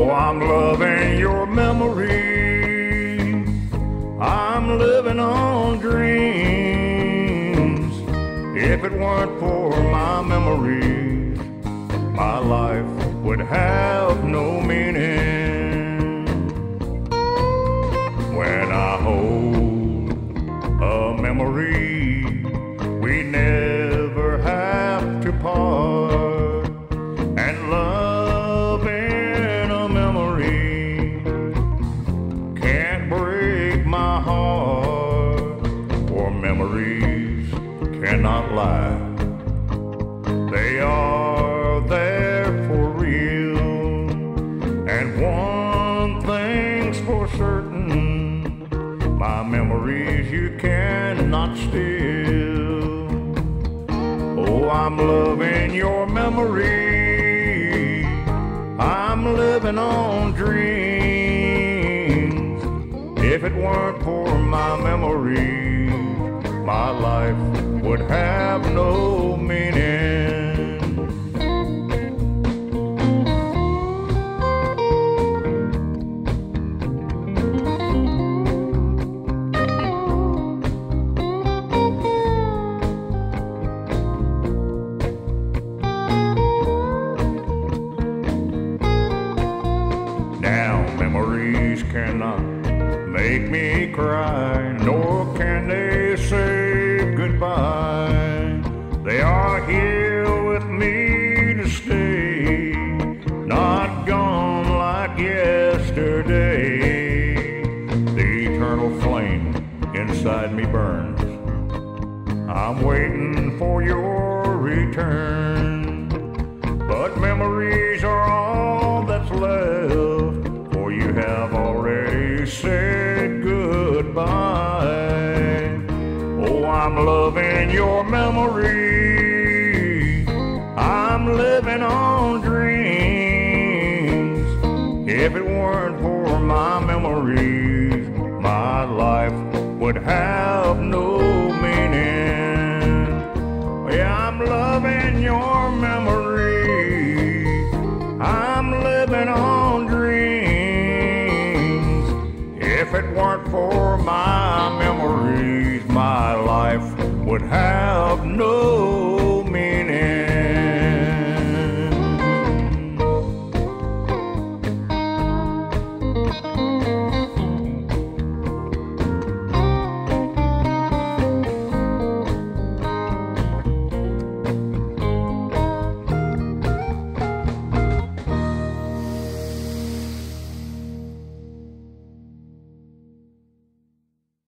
I'm loving your memory. I'm living on dreams. If it weren't for my memories, my life would have no meaning. When I hold a memory, we never have to part. And love in a memory can't break my heart, for memories cannot lie. They are there for real. And one thing's for certain, my memories you cannot steal. Oh, I'm loving your memory. I'm living on dreams. If it weren't for my memories, my life would have no meaning. Now memories cannot make me cry, nor can they say goodbye. They are here with me to stay, not gone like yesterday. The eternal flame inside me burns. I'm waiting for your return, but memories are all that's left, for you have already said goodbye. Oh, I'm loving your memory. I'm living on dreams. If it weren't for my memories, my life would have no meaning. Yeah, I'm loving your memory. I'm living on dreams. If it weren't for my memories, my life would have